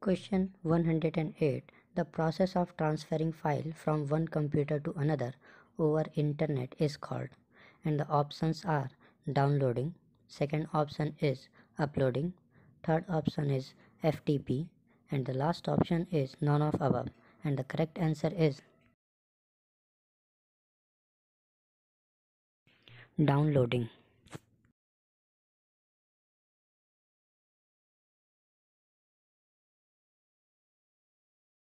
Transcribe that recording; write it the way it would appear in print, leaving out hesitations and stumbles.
Question 108. The process of transferring file from one computer to another over internet is called, and the options are downloading, second option is uploading, third option is FTP, and the last option is none of above, and the correct answer is downloading.